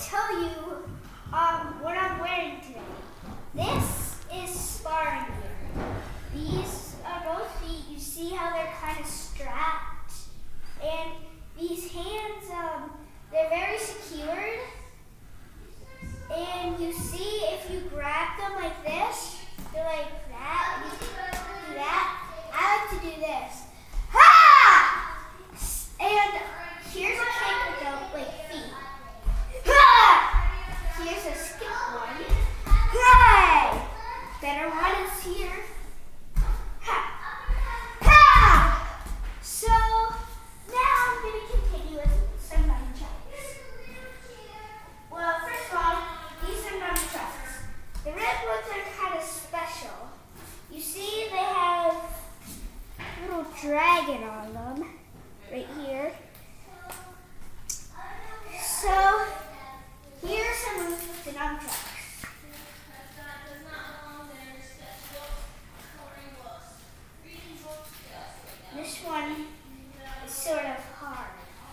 tell you what I'm wearing today. This is sparring gear. These are both feet. You see how they're kind of strapped, and these hands, they're very secured. And you see, if you grab them like this, they're like that. And you do that. I like to do this. Ha! And here's a kick without like feet. Ha! Here's a skip one. Hey! Better one is here. Ha! Ha! So now I'm going to continue with some nunchucks. Well, first of all, these are nunchucks. The red ones are kind of special. You see they have a little dragon on them right here. So here's some moves with the nunchucks. This one is sort of hard.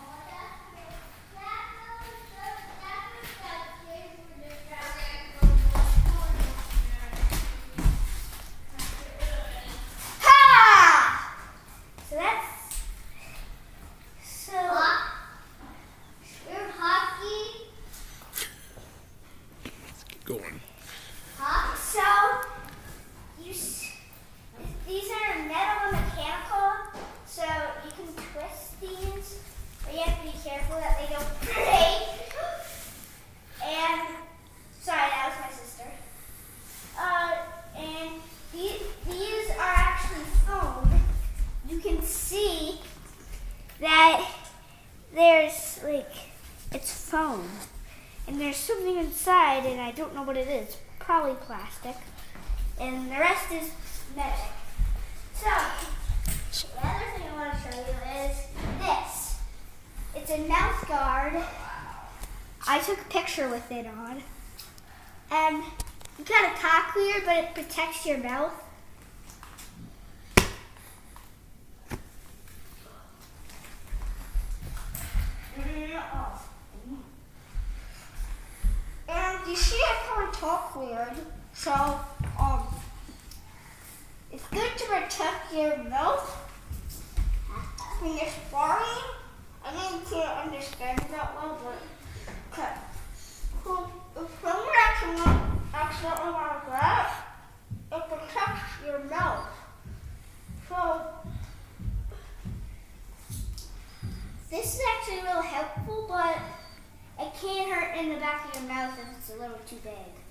Going. So, these are metal and mechanical, so you can twist these, but you have to be careful that they don't break. And, sorry, that was my sister. And these are actually foam. You can see that there's it's foam. And there's something inside, and I don't know what it is. Probably plastic. And the rest is metal. So, the other thing I want to show you is this. It's a mouth guard. I took a picture with it on. And you kind of talk weird, but it protects your mouth. And you see I kind of talk weird, so it's good to protect your mouth when you're sparring. I know you can't understand that well, but okay. So if someone accidentally like that, it protects your mouth. So this is actually real helpful, but it can hurt in the back of your mouth if it's a little too big.